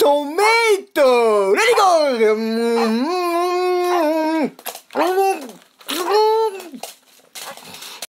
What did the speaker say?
トメイトレディゴー